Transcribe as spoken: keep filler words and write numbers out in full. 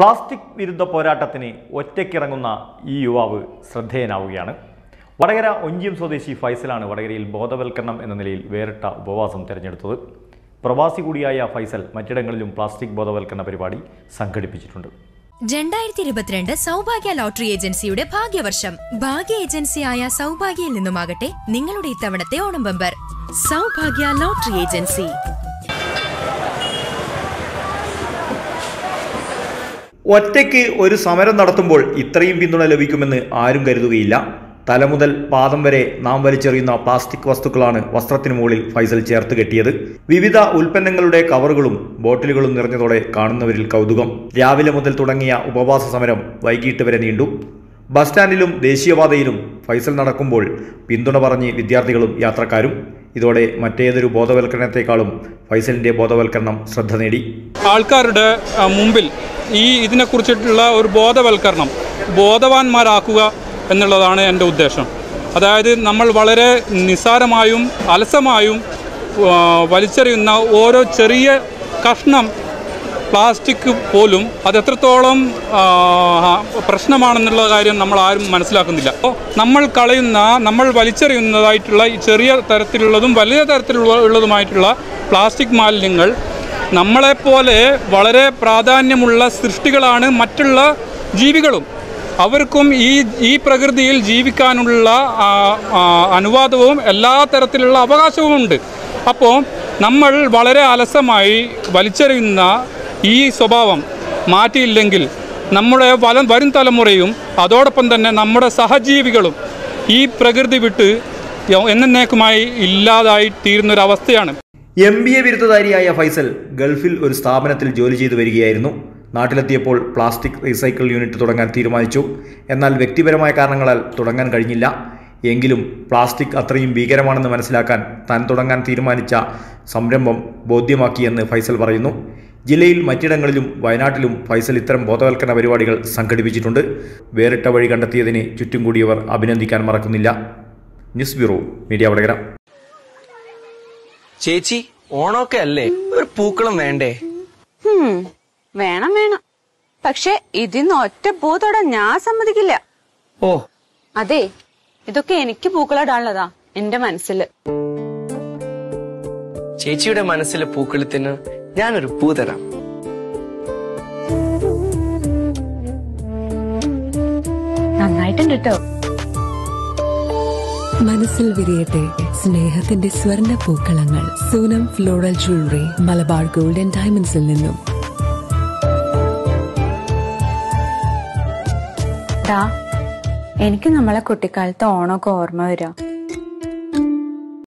Plastic വിരുദ്ധ പോരാട്ടത്തിന് ഒറ്റയ്ക്കിറങ്ങുന്ന ഈ യുവാവ് ശ്രദ്ധേയനാവുകയാണ്. വടകര ഒഞ്ചിയം സ്വദേശി ഫൈസലാണ് വടകരയിൽ ബോധവൽക്കരണം എന്ന നിലയിൽ വേറിട്ട ഉപവാസം തിരഞ്ഞെടുത്തത്. പ്രവാസി കൂടിയായ ഫൈസൽ മറ്റിടങ്ങളിലും പ്ലാസ്റ്റിക് ബോധവൽക്കരണ പരിപാടി സംഘടിപ്പിച്ചിട്ടുണ്ട്. രണ്ടായിരത്തി ഇരുപത്തിരണ്ട് സൗഭാഗ്യ ലോട്ടറി ഏജൻസിയുടെ ഭാഗ്യവർഷം. ഭാഗ്യ ഏജൻസിയായ സൗഭാഗ്യയിൽ നിന്നുമാകട്ടെ നിങ്ങളുടെ ഇത്തവണത്തെ Onam bumper. Saubhagya lottery agency. ഒറ്റയ്ക്ക് ഒരു സമരം നടത്തുമ്പോൾ ഇത്രയും പിന്തുണ ലഭിക്കുമെന്ന് ആരും കരുതുകയില്ല. തലമുതൽ പാദം വരെ നാം വലിച്ചെറിയുന്ന പ്ലാസ്റ്റിക് വസ്തുക്കളാണ് വസ്ത്രത്തിന് മുകളിൽ ഫൈസൽ ചേർത്ത് കെട്ടിയത്. വിവിധ ഉൽപ്പന്നങ്ങളുടെ കവറുകളും ബോട്ടിലുകളും നിറഞ്ഞതോടെ കാണുന്നവരിൽ കൗതുകം. രാവിലെ മുതൽ തുടങ്ങിയ ഉപവാസ സമരം വൈകിട്ട് വരെ നീണ്ടു. ബസ് സ്റ്റാൻഡിലും ദേശീയപാതയിലും ഫൈസൽ നടക്കുമ്പോൾ പിന്തുണ പറഞ്ഞ് വിദ്യാർത്ഥികളും യാത്രക്കാരും. ഇതോടെ മറ്റേതൊരു ബോധവൽക്കരണത്തെക്കാളും ഫൈസലിന്റെ ബോധവൽക്കരണം ശ്രദ്ധ നേടി. ആൾക്കാരുടെ മുമ്പിൽ ഈ ഇതിനെക്കുറിച്ചിട്ടുള്ള ഒരു ബോധവൽക്കരണം ബോധവാന്മാരാക്കുക എന്നുള്ളതാണ് എൻ്റെ ഉദ്ദേശം. അതായത് നമ്മൾ വളരെ നിസ്സാരമായും അലസമായും വലിച്ചെറിയുന്ന ഓരോ ചെറിയ കഷ്ണം പ്ലാസ്റ്റിക് പോലും അതെത്രത്തോളം പ്രശ്നമാണെന്നുള്ള കാര്യം നമ്മൾ ആരും മനസ്സിലാക്കുന്നില്ല. അപ്പോൾ നമ്മൾ കളയുന്ന നമ്മൾ വലിച്ചെറിയുന്നതായിട്ടുള്ള ഈ ചെറിയ തരത്തിലുള്ളതും വലിയ തരത്തിലുള്ളതുമായിട്ടുള്ള പ്ലാസ്റ്റിക് മാലിന്യങ്ങൾ നമ്മളെപ്പോലെ വളരെ പ്രാധാന്യമുള്ള സൃഷ്ടികളാണ് മറ്റുള്ള ജീവികളും. അവർക്കും ഈ ഈ പ്രകൃതിയിൽ ജീവിക്കാനുള്ള അനുവാദവും എല്ലാ തരത്തിലുള്ള അവകാശവുമുണ്ട്. അപ്പോൾ നമ്മൾ വളരെ അലസമായി വലിച്ചെറിയുന്ന ഈ സ്വഭാവം മാറ്റിയില്ലെങ്കിൽ നമ്മുടെ വല വരും തലമുറയും അതോടൊപ്പം തന്നെ നമ്മുടെ സഹജീവികളും ഈ പ്രകൃതി വിട്ട് എന്നേക്കുമായി ഇല്ലാതായി തീരുന്നൊരവസ്ഥയാണ്. എം ബി എ ബിരുദധാരിയായ ഫൈസൽ ഗൾഫിൽ ഒരു സ്ഥാപനത്തിൽ ജോലി ചെയ്തു വരികയായിരുന്നു. നാട്ടിലെത്തിയപ്പോൾ പ്ലാസ്റ്റിക് റീസൈക്കിൾ യൂണിറ്റ് തുടങ്ങാൻ തീരുമാനിച്ചു. എന്നാൽ വ്യക്തിപരമായ കാരണങ്ങളാൽ തുടങ്ങാൻ കഴിഞ്ഞില്ല. എങ്കിലും പ്ലാസ്റ്റിക് അത്രയും ഭീകരമാണെന്ന് മനസ്സിലാക്കാൻ താൻ തുടങ്ങാൻ തീരുമാനിച്ച സംരംഭം ബോധ്യമാക്കിയെന്ന് ഫൈസൽ പറയുന്നു. ജില്ലയിൽ മറ്റിടങ്ങളിലും വയനാട്ടിലും ഫൈസൽ ഇത്തരം ബോധവൽക്കരണ പരിപാടികൾ സംഘടിപ്പിച്ചിട്ടുണ്ട്. വേറിട്ട വഴി കണ്ടെത്തിയതിന് ചുറ്റും കൂടിയവർ അഭിനന്ദിക്കാൻ മറക്കുന്നില്ല. News bureau, media Vadakara. ചേച്ചി, ഓണമൊക്കെ അല്ലേ, ഒരു പൂക്കളം വേണ്ടേ? വേണം വേണം, പക്ഷെ ഇതിന്ന് ഒറ്റ പൂ തൊടാൻ ഞാൻ സമ്മതിക്കില്ല. ഓ അതെ, ഇതൊക്കെ എനിക്ക് പൂക്കളിടാനുള്ളതാ എന്റെ മനസ്സില്. ചേച്ചിയുടെ മനസ്സിലെ പൂക്കളത്തിന് ഞാനൊരു പൂ തരാം. നന്നായിട്ടുണ്ട് കേട്ടോ. മനസ്സിൽ വിരിയട്ടെ സ്നേഹത്തിന്റെ സ്വർണ്ണ പൂക്കളങ്ങൾ. Soonam floral jewellery, Malabar gold and ഡയമണ്ട്സിൽ നിന്നും. എനിക്ക് നമ്മളെ കുട്ടിക്കാലത്ത് ഓണമൊക്കെ ഓർമ്മ വരാം.